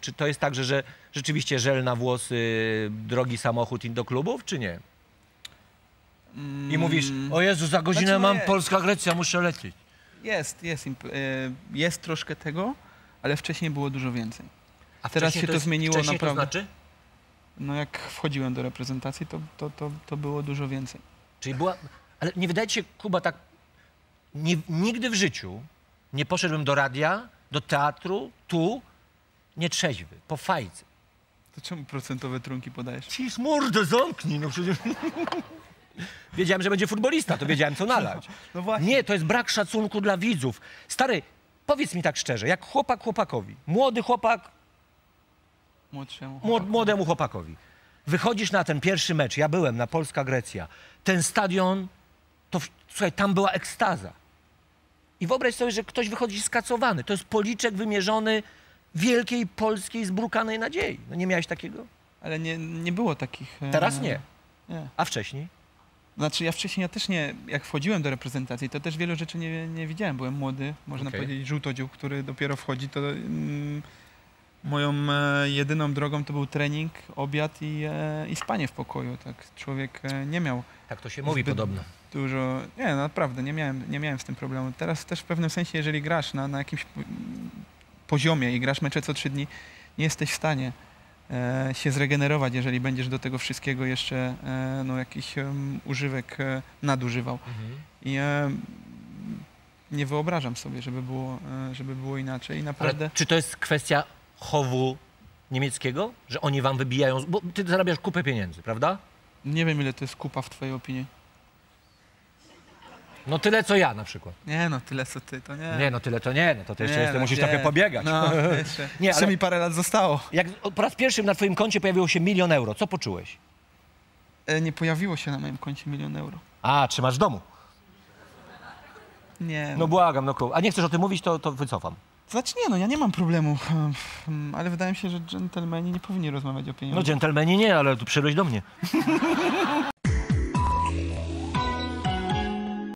Czy to jest tak, że rzeczywiście żel na włosy, drogi samochód do klubów, czy nie? I mówisz, o Jezu, za godzinę Znaczy, mam Polska-Grecja, muszę lecieć. Jest troszkę tego, ale wcześniej było dużo więcej. A teraz się to zmieniło wcześniej naprawdę. To znaczy? No jak wchodziłem do reprezentacji, to było dużo więcej. Czyli była... Ale nie wydaje ci się, Kuba, tak... nigdy w życiu nie poszedłbym do radia, do teatru, tu, nietrzeźwy, po fajce. To czemu procentowe trunki podajesz? Ci mordę zamknij, no przecież... Wiedziałem, że będzie futbolista, to wiedziałem, co nalać. No właśnie. Nie, to jest brak szacunku dla widzów. Stary, powiedz mi tak szczerze, jak chłopak chłopakowi, młody chłopak młodemu chłopakowi. Wychodzisz na ten pierwszy mecz, ja byłem na Polska-Grecja. Ten stadion, to słuchaj, tam była ekstaza. I wyobraź sobie, że ktoś wychodzi skacowany. To jest policzek wymierzony wielkiej polskiej zbrukanej nadziei. No nie miałeś takiego? Ale nie było takich... Teraz nie. Nie. A wcześniej? Znaczy ja też nie, jak wchodziłem do reprezentacji, to też wielu rzeczy nie widziałem. Byłem młody, można powiedzieć żółtodziób, który dopiero wchodzi, to moją jedyną drogą to był trening, obiad i spanie w pokoju. Tak człowiek nie miał... Tak to się mówi podobno. Dużo... Nie, naprawdę, nie miałem z tym problemu. Teraz też w pewnym sensie, jeżeli grasz na jakimś poziomie i grasz mecze co 3 dni, nie jesteś w stanie się zregenerować, jeżeli będziesz do tego wszystkiego jeszcze jakiś używek nadużywał. I nie wyobrażam sobie, żeby było inaczej. I naprawdę... Ale czy to jest kwestia chowu niemieckiego? Że oni wam wybijają... Bo ty zarabiasz kupę pieniędzy, prawda? Nie wiem, ile to jest kupa w twojej opinii. No tyle, co ja na przykład. Nie no, tyle co ty, to nie. Nie no, tyle to nie, no to ty jeszcze musisz nie. trochę pobiegać. No, jeszcze. Nie, ale mi parę lat zostało. jak po raz pierwszy na twoim koncie pojawiło się 1 000 000 euro, co poczułeś? Nie pojawiło się na moim koncie 1 000 000 euro. A, trzymasz w domu. Nie. No błagam, no a nie chcesz o tym mówić, to wycofam. Znaczy nie, no ja nie mam problemu, ale wydaje mi się, że dżentelmeni nie powinni rozmawiać o pieniądzach. No dżentelmeni nie, ale tu przybyłeś do mnie.